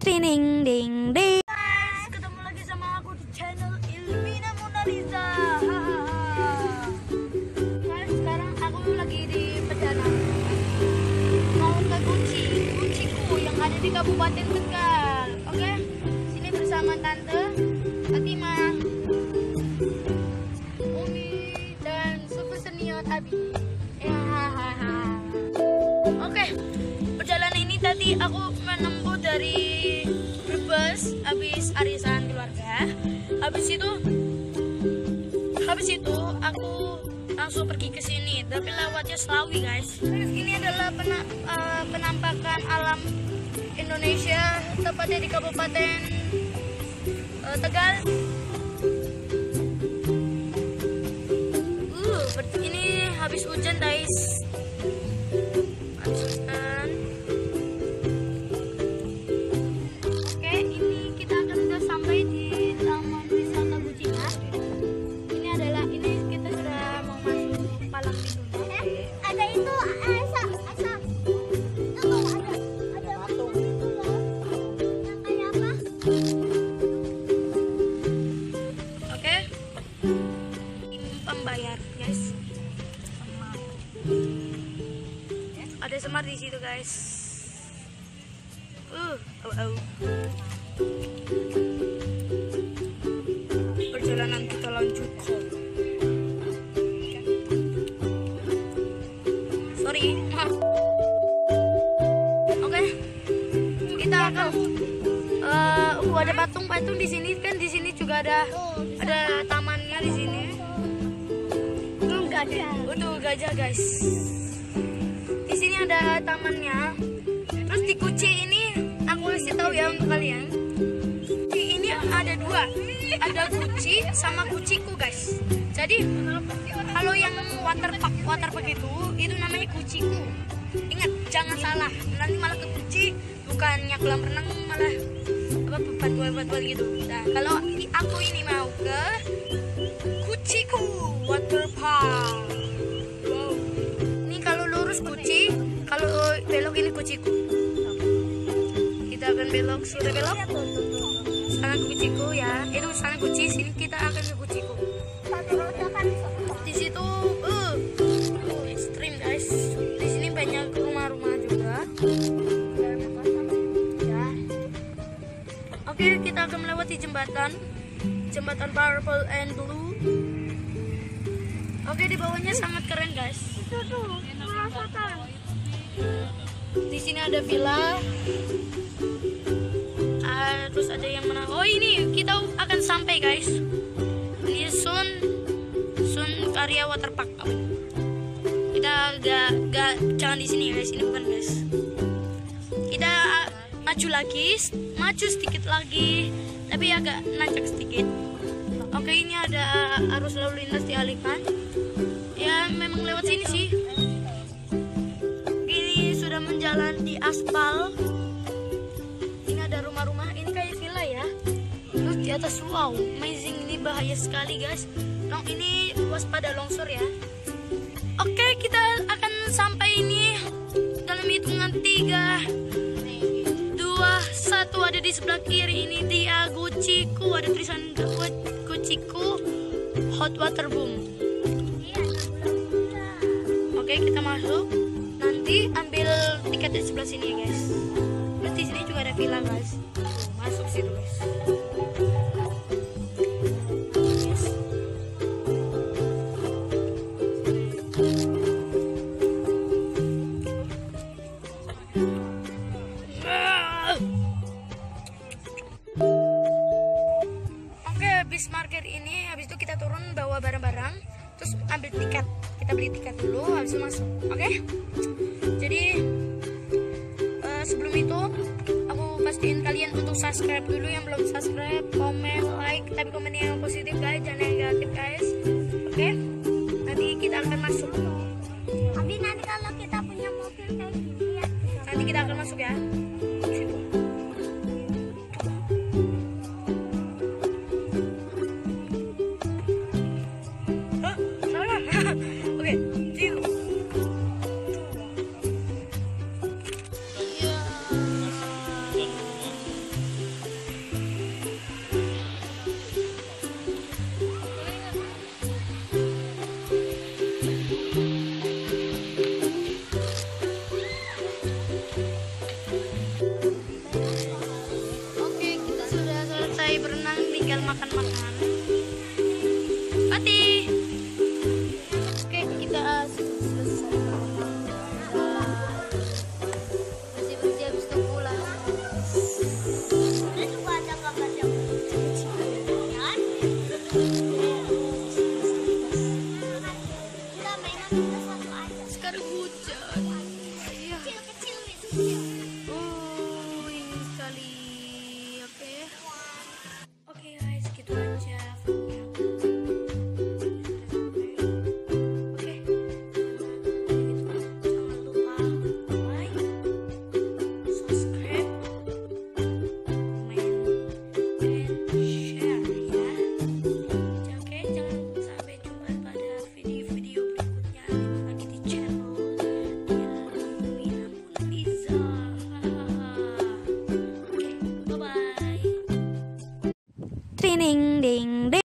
Ding ding ding. Guys, ketemu lagi sama aku di channel Ilmina Monaliza. Guys, sekarang aku lagi di perjalanan mau ke Guciku yang ada di Kabupaten Tegal. Oke, sini bersama Tante Fatima, Umi, dan Super Senior Abi. Oke, perjalanan ini tadi aku menempuh dari Brebes, habis arisan keluarga. Habis itu aku langsung pergi ke sini, tapi lewatnya Slawi, guys. Terus ini adalah penampakan alam Indonesia, tepatnya di Kabupaten Tegal. Ini habis hujan, guys. Pembayar, guys. Ada Semar di situ, guys. Perjalanan kita lanjutkan. Sorry, maaf. Oke, kita akan ada patung-patung di sini kan. Di sini juga ada tamannya di sini. Tuh gajah, guys. Di sini ada tamannya. Terus di Guci ini aku kasih tahu ya untuk kalian. Ini ada dua. Ada Guci sama Guciku, guys. Jadi kalau yang waterpark itu namanya Guciku. Ingat, jangan salah. Nanti malah ke Guci, bukannya kolam renang, malah batuan gitu. Nah, kalau aku ini mau ke Guciku Waterpark. Wow. Ini kalau lurus Guci, kalau belok ini Guciku. Kita akan belok, sudah belok. Sana ke Guciku ya. Itu sana Guci, sini kita akan ke Guciku. Di situ ekstrim, guys. Di sini banyak rumah-rumah juga. Ya. Oke, kita akan melewati jembatan Purple and Blue. Oke, di bawahnya sangat keren, guys. Di sini ada villa. Terus ada yang mana? Oh, ini kita akan sampai, guys. Ini Sun Karya Waterpark. Kita jangan di sini, guys. Ini bukan, guys. Kita maju sedikit lagi, tapi agak nanjak sedikit. Oke, ini ada arus lalu lintas dialihkan. Ya, memang lewat sini sih. Ini sudah menjalan di aspal. Ini ada rumah-rumah. Ini kayak villa ya. Terus di atas, wow, amazing. Ini bahaya sekali, guys. Ini waspada longsor ya. Oke, kita akan sampai ini dalam hitungan 3, 2, 1. Ada di sebelah kiri. Ini dia Guciku. Ada tulisan Guciku Hot Water Boom. Oke, kita masuk. Nanti ambil tiket di sebelah sini ya, guys. Terus di sini juga ada villa, guys. Masuk situ, guys. Habis market ini, habis itu kita turun bawa barang-barang, terus ambil tiket. Kita beli tiket dulu, habis itu masuk. Oke? Jadi sebelum itu aku pastiin kalian untuk subscribe dulu. Yang belum subscribe, komen, like, tapi komen yang positif, guys, jangan negatif, guys. Oke? Nanti kita akan masuk. Tapi nanti kalau kita punya mobil kayak gini ya, nanti kita akan masuk ya. Situ. Oke, situ. makan-makan. Ati. Oke, kita selesai. Bersih-bersih habis itu pulang. Ini juga ada gambar yang kecil. Kan? Udah mainan kita satu aja. Sekarang hujan. Iya. Kecil-kecil nih. Oh, ini sekali. Oke. Oke guys, gitu aja vlognya. Oke. Jangan lupa like, subscribe, komen, dan share ya. Oke, sampai jumpa pada video-video berikutnya lagi di channel Mina Munliza. Oke, bye bye. Training ding ding.